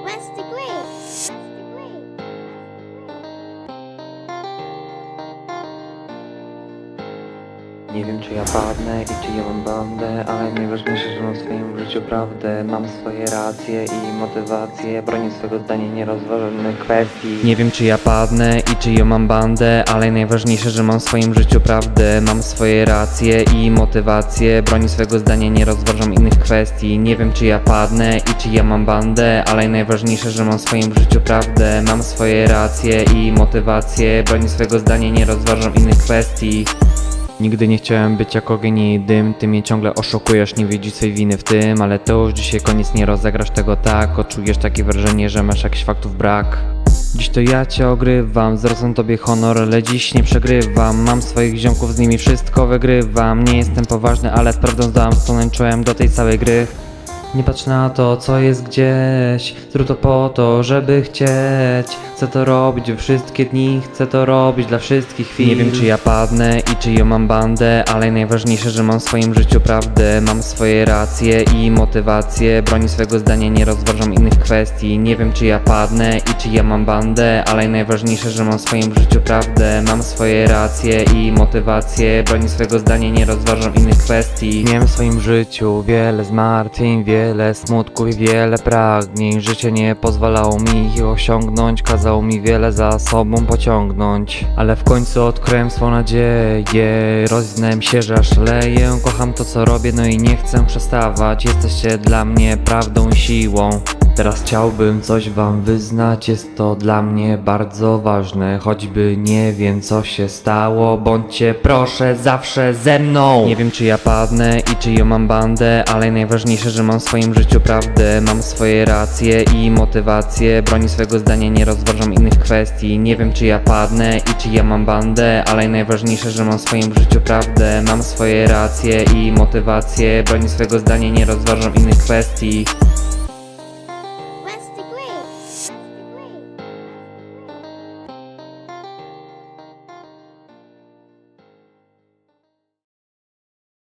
Master Great. Nie wiem czy ja padnę i czy ja mam bandę, ale najważniejsze, że mam w swoim życiu prawdę. Mam swoje racje i motywacje, bronię swego zdania, nie rozważam innych kwestii. Nie wiem czy ja padnę i czy ja mam bandę, ale najważniejsze, że mam w swoim życiu prawdę. Mam swoje racje i motywacje, bronię swego zdania, nie rozważam innych kwestii. Nie wiem czy ja padnę i czy ja mam bandę, ale najważniejsze, że mam w swoim życiu prawdę. Mam swoje racje i motywacje, bronię swego zdania, nie rozważam innych kwestii. Nigdy nie chciałem być jak ogień i dym. Ty mnie ciągle oszukujesz, nie widzisz swej winy w tym. Ale to już dzisiaj koniec, nie rozegrasz tego tak. Odczujesz takie wrażenie, że masz jakichś faktów brak. Dziś to ja cię ogrywam, zwracam tobie honor, ale dziś nie przegrywam. Mam swoich ziomków, z nimi wszystko wygrywam. Nie jestem poważny, ale z prawdą zdałam, stanąć czołem do tej całej gry. Nie patrz na to, co jest gdzieś, zrób to po to, żeby chcieć. Chcę to robić we wszystkie dni, chcę to robić dla wszystkich chwil. Nie wiem czy ja padnę i czy ja mam bandę, ale najważniejsze, że mam w swoim życiu prawdę. Mam swoje racje i motywacje, bronię swego zdania, nie rozważam innych kwestii. Nie wiem czy ja padnę i czy ja mam bandę, ale najważniejsze, że mam w swoim życiu prawdę. Mam swoje racje i motywacje, bronię swego zdania, nie rozważam innych kwestii. Miałem w swoim życiu wiele zmartwień, wiele smutku i wiele pragnień. Życie nie pozwalało mi ich osiągnąć, kazało mi wiele za sobą pociągnąć. Ale w końcu odkryłem swą nadzieję, rozwinąłem się, że aż szaleję. Kocham to co robię, no i nie chcę przestawać. Jesteście dla mnie prawdą i siłą. Teraz chciałbym coś wam wyznać, jest to dla mnie bardzo ważne. Choćby nie wiem co się stało, bądźcie proszę zawsze ze mną. Nie wiem czy ja padnę i czy ja mam bandę, ale najważniejsze, że mam w swoim życiu prawdę. Mam swoje racje i motywacje, bronię swego zdania, nie rozważam innych kwestii. Nie wiem czy ja padnę i czy ja mam bandę, ale najważniejsze, że mam w swoim życiu prawdę. Mam swoje racje i motywacje, bronię swego zdania, nie rozważam innych kwestii.